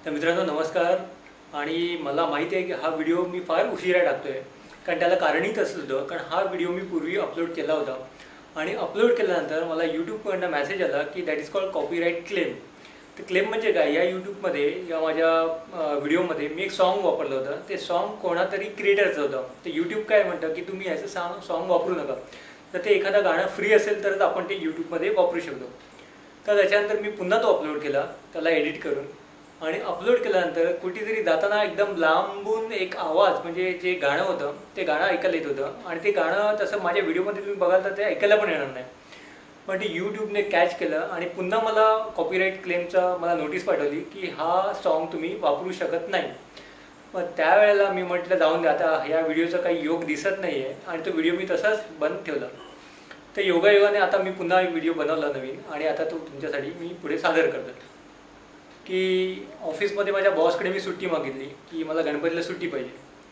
तर मित्रांनो नमस्कार। आणि मला माहिती आहे की हा व्हिडिओ मी फार उशिरा टाकतोय, कारण त्याला कारणही तसंच होतं, कारण हा व्हिडिओ मी पूर्वी अपलोड केला होता आणि अपलोड केल्यानंतर मला यूट्यूबकडनं मेसेज आला की that is called copyright claim. तर क्लेम म्हणजे काय, या यूट्यूबमध्ये या माझ्या व्हिडिओमध्ये मी एक सॉन्ग वापरलं होतं, ते सॉन्ग कोणातरी क्रिएटरचं होतं। तर यूट्यूब काय म्हणतं की तुम्ही याचं सॉन्ग वापरू नका, तर ते एखादं गाणं फ्री असेल तरच आपण ते यूट्यूबमध्ये वापरू शकतो। तर त्याच्यानंतर मी पुन्हा तो अपलोड केला त्याला एडिट करून, आणि अपलोड केल्यानंतर कुठेतरी जाताना एकदम लांबून एक आवाज, म्हणजे जे गाणं होतं ते गाणं ऐकायला येत होतं, आणि ते गाणं तसं माझ्या व्हिडिओमध्ये तुम्ही बघाल तर ते ऐकायला पण येणार नाही, पण ते यूट्यूबने कॅच केलं आणि पुन्हा मला कॉपीराईट क्लेमचा मला नोटीस पाठवली की हा सॉन्ग तुम्ही वापरू शकत नाही। मग त्यावेळेला मी म्हटलं जाऊन दे, आता ह्या व्हिडिओचा काही योग दिसत नाही आहे, आणि तो व्हिडिओ मी तसाच बंद ठेवला। तर योगायोगाने आता मी पुन्हा एक व्हिडिओ बनवला नवीन, आणि आता तो तुमच्यासाठी मी पुढे सादर करतो। की ऑफिसमध्ये माझ्या बॉसकडे मी सुट्टी मागितली की मला गणपतीला सुट्टी पाहिजे।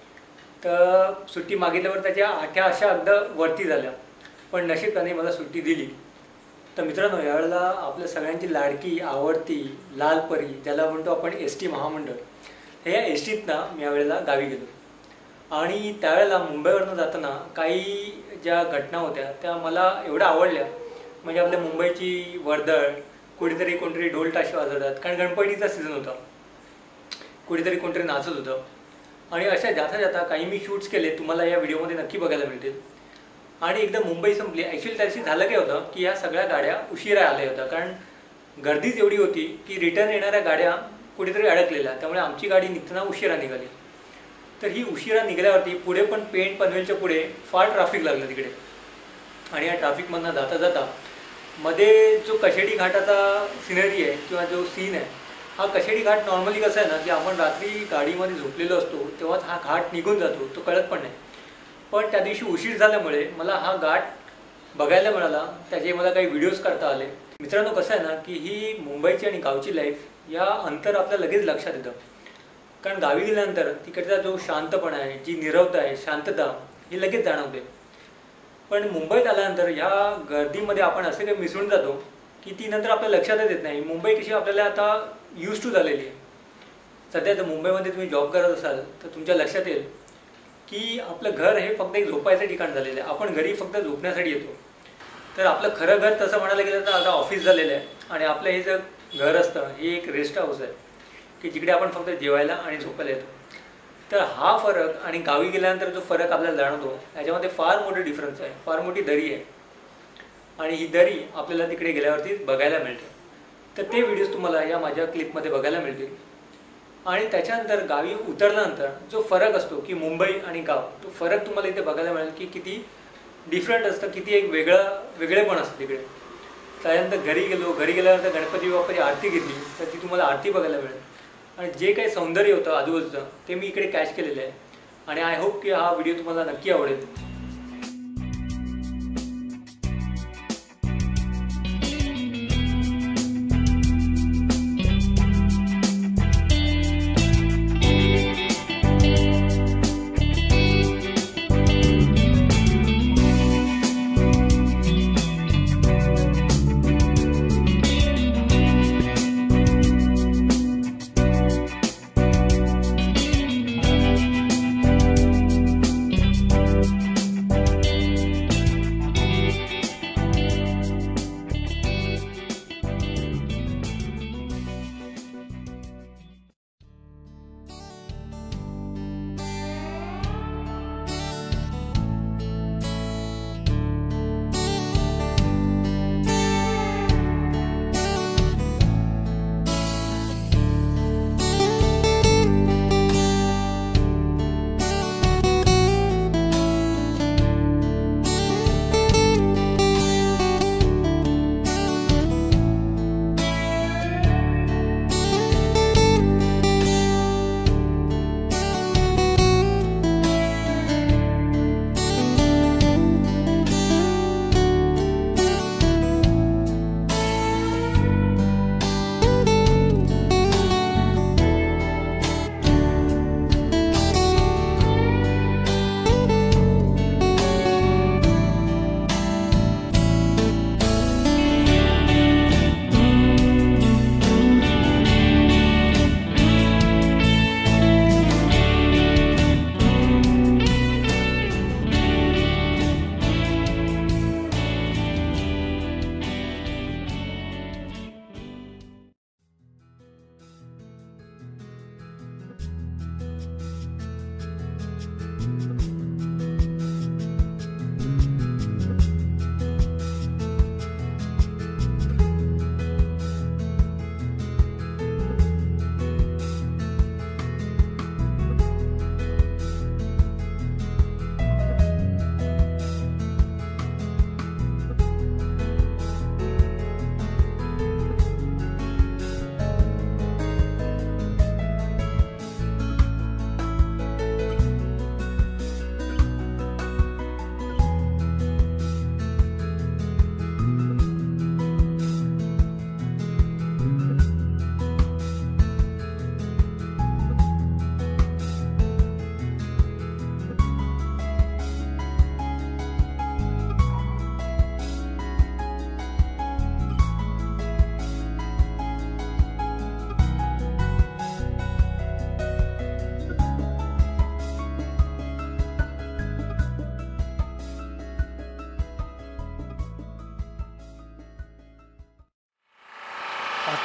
तर सुट्टी मागितल्यावर त्याच्या आठ्या अशा अगदी वरती झाल्या, पण नशीब त्याने मला सुट्टी दिली। तर मित्रांनो, यावेळेला आपल्या सगळ्यांची लाडकी आवडती लाल परी, ज्याला म्हणतो आपण एस टी महामंडळ, हे या एस टीतनं मी यावेळेला गावी गेलो। आणि त्यावेळेला मुंबईवरनं जाताना काही ज्या घटना होत्या त्या मला एवढ्या आवडल्या, म्हणजे आपल्या मुंबईची वर्दळ, कुठेतरी कोणतरी ढोल ताशे वाजवतात, कारण गणपतीचा सीझन होता, कुठेतरी कोणतरी नाचत होतं, आणि अशा जाता जाता काही मी शूट्स केले, तुम्हाला या व्हिडिओमध्ये नक्की बघायला मिळतील। आणि एकदा मुंबई संपली। ॲक्च्युली त्याची झालं काय होतं की या सगळ्या गाड्या उशिरा आल्या होत्या, कारण गर्दीच एवढी होती की रिटर्न येणाऱ्या गाड्या कुठेतरी अडकलेल्या, त्यामुळे आमची गाडी निघताना उशिरा निघाली। तर ही उशिरा निघाल्यावरती पुढे पण पेण पनवेलच्या पुढे फार ट्रॅफिक लागलं तिकडे, आणि या ट्रॅफिकमधनं जाता जाता मध्ये जो कशेडी घाटाचा सिनरी आहे किंवा जो सीन आहे, हा कशेडी घाट नॉर्मली कसं आहे ना की आपण रात्री गाडीमध्ये झोपलेलो असतो तेव्हाच हा घाट निघून जातो, तो कळत पण नाही। पण त्या दिवशी उशीर झाल्यामुळे मला हा घाट बघायला मिळाला, त्याचे मला काही व्हिडिओज करता आले। मित्रांनो, कसं आहे ना की ही मुंबईची आणि गावची लाईफ या अंतर आपल्या लगेच लक्षात येतं, कारण गावी गेल्यानंतर तिकडचा जो शांतपणा आहे, जी नीरवता आहे, शांतता, ही लगेच जाणवते। पण मुंबईत आल्यानंतर ह्या गर्दीमध्ये आपण असे काही मिसळून जातो की ती नंतर आपल्या लक्षातच येत नाही। मुंबई कशी आपल्याला आता यूज टू झालेली आहे। सध्या तर मुंबईमध्ये तुम्ही जॉब करत असाल तर तुमच्या लक्षात येईल की आपलं घर हे फक्त एक झोपायचं ठिकाण झालेलं आहे, आपण घरी फक्त झोपण्यासाठी येतो। तर आपलं खरं घर तसं म्हणायला गेलं तर आता ऑफिस झालेलं आहे, आणि आपलं हे जे घर असतं हे एक रेस्ट हाऊस आहे की जिकडे आपण फक्त जेवायला आणि झोपायला येतो। तर हा फरक आणि गावी गेल्यानंतर जो फरक आपल्याला जाणवतो, याच्यामध्ये फार मोठे डिफरन्स आहे, फार मोठी दरी आहे, आणि ही दरी आपल्याला तिकडे गेल्यावरती बघायला मिळते। तर ते व्हिडिओज तुम्हाला या माझ्या क्लिपमध्ये बघायला मिळतील। आणि त्याच्यानंतर गावी उतरल्यानंतर जो फरक असतो की मुंबई आणि गाव, तो फरक तुम्हाला इथे बघायला मिळेल की किती डिफरंट असतं, किती एक वेगळेपण असतं तिकडे। त्यानंतर घरी गेल्यानंतर गणपती बाप्पाची आरती घेतली तर ती तुम्हाला आरती बघायला मिळेल, आणि जे काही सौंदर्य होतं आजूबाजूचं ते मी इकडे कॅच केलेलं आहे। आणि आय होप की हा व्हिडिओ तुम्हाला नक्की आवडेल।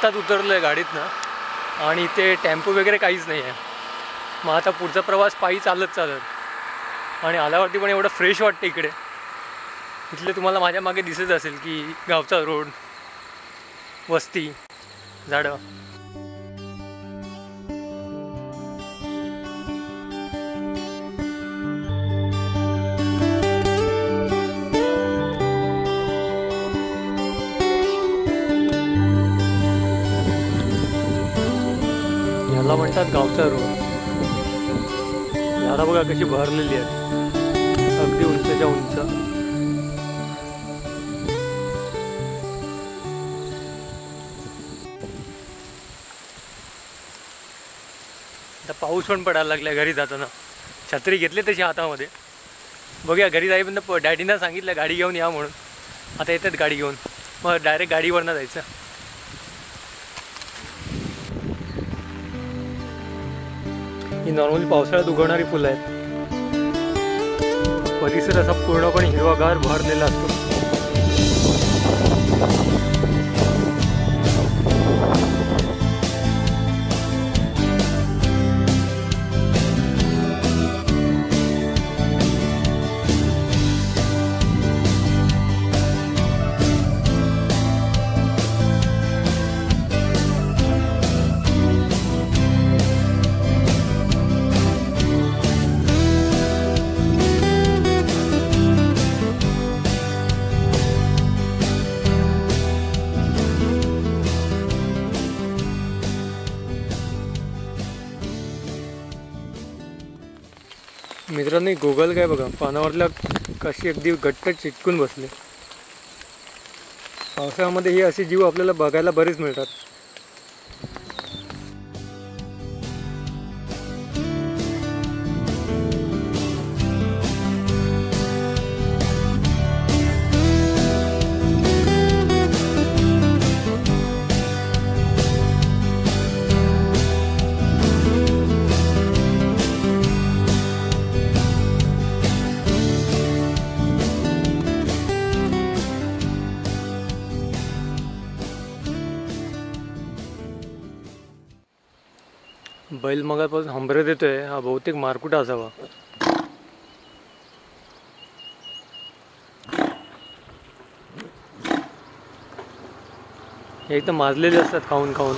आत्ताच उतरलो आहे गाडीतनं आणि इथे टेम्पो वगैरे काहीच नाही आहे. मग आता पुढचा प्रवास पायी चालत आणि आल्यावरती पण एवढं फ्रेश वाटतं इकडे. इथले तुम्हाला माझ्या मागे दिसत असेल की गावचा रोड, वस्ती, झाडं. याला म्हणतात गावचा रोड. झाडं बघा कशी भरलेली आहेत, अगदी उंचच्या उंच. आता पाऊस पण पडायला लागला घरी जाताना. छत्री घेतली तशी हातामध्ये. बघूया घरी जाईपर्यंत डॅडीनं सांगितलं गाडी घेऊन या म्हणून. आता येतात गाडी घेऊन, मग डायरेक्ट गाडीवरनं जायचं. ही नॉर्मली पावसाळ्यात उगवणारी फुलं आहेत. परिसर असा पूर्णपणे हिरवागार भरलेला असतो. मित्रांनो, गोगल काय बघा पानावरल्या कशी अगदी घट्ट चिटकून बसले. पावसाळ्यामध्ये हे असे जीव आपल्याला बघायला बरेच मिळतात. बैल मगापासून हंबरे देतोय. हा बहुतेक मारकुटा असावा. हे एकदम माजलेले असतात खाऊन खाऊन.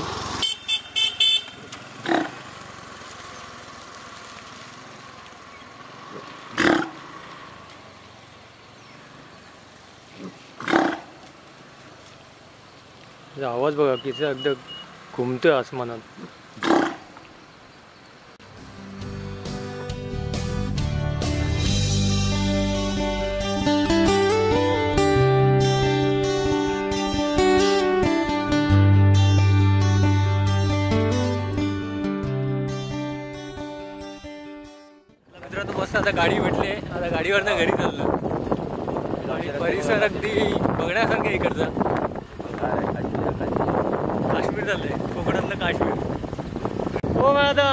आवाज बघा किती अगदी घुमतोय आसमानात. मस्त आता गाडी भेटली. आता गाडीवरनं घरी चाललो आणि परिसर अगदी बघण्यासारखं इकडचा. काश्मीर चाललंय, कोकणातलं काश्मीर. हो दादा.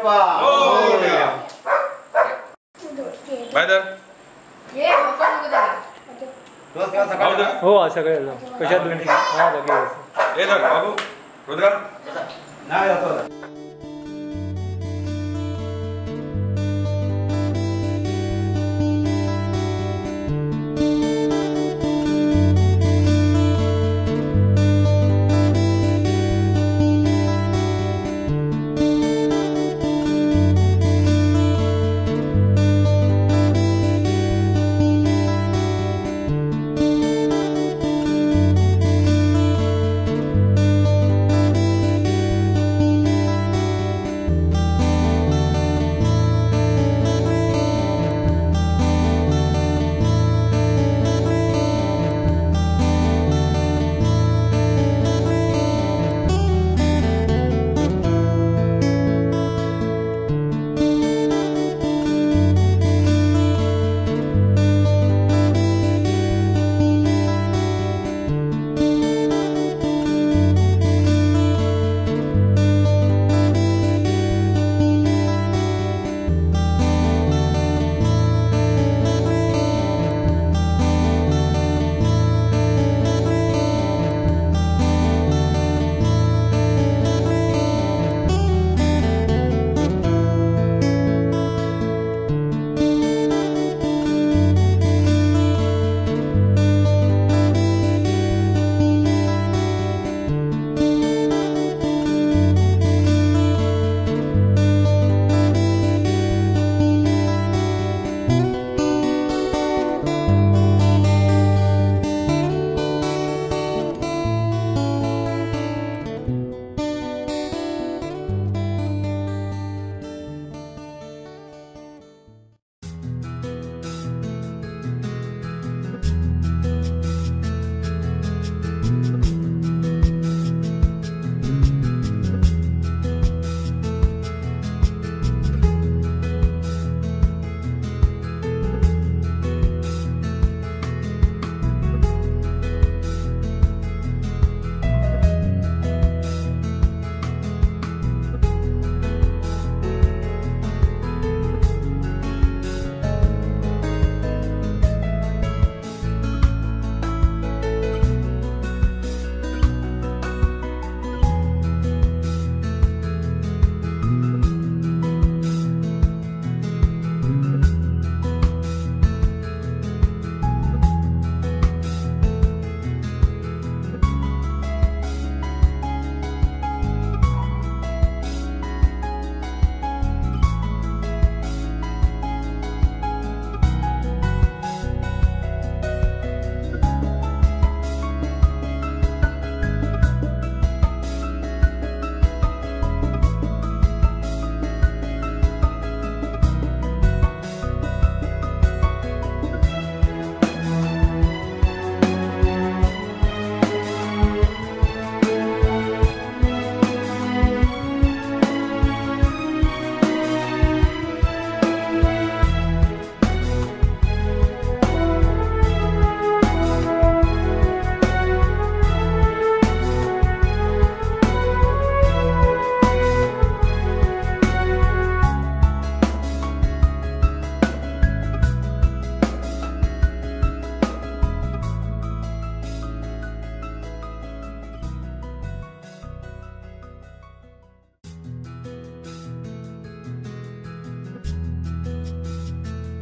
बाप्पा. बाय तर. हो सगळे कशा तुम्ही? हा बघा ए तर बाबू रुद्रा नाही जातो.